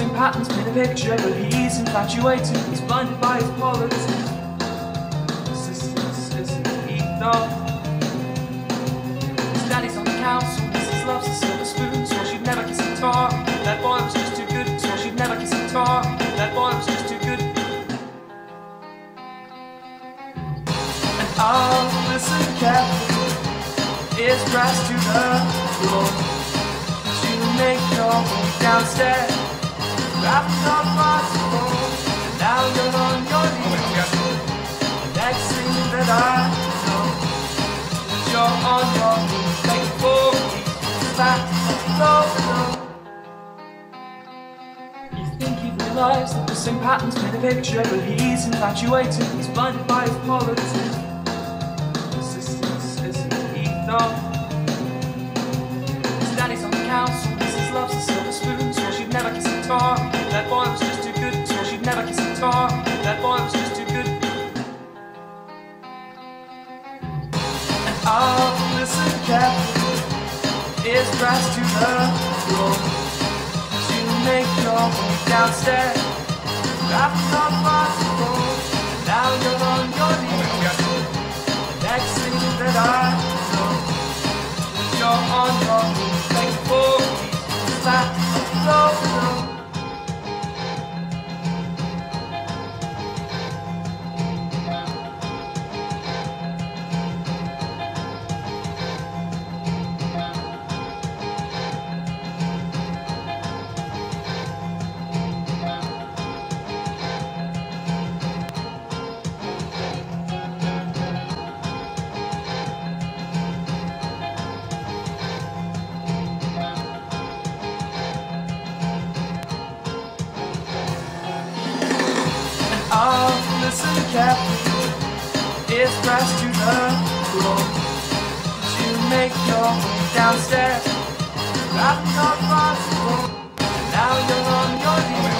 same patterns paint a picture, but he's infatuated. He's blinded by his politics. Persistence isn't enough. His daddy's on the council, Mrs. loves a silver spoon, so she'd never kiss a tar. That boy was just too good, so she'd never kiss a tar. That boy was just too good. And I'll listen carefully. Is grass to the floor to make your way downstairs. Wrapped up possible, and now you're on your knees. The next thing that I know is you're on your knees, begging for peace, back to the You think you realize that the same patterns paint a picture, but he's infatuated. He's blinded by his politics. His daddy's on the council, Mrs. loves a silver spoon, so she'd never kiss a tar. That boy was just too good, so she'd never kiss a tar. That boy was just too good. And I'll listen carefully. Is grass to the floor to make your way downstairs. Wrapped up possible, and now you're on your knees. The next thing that I you're on your knees, begging for peace, back to I'll listen carefully. Is grass to the floor to make your way downstairs. Wrapped up possible, now you're on your knees.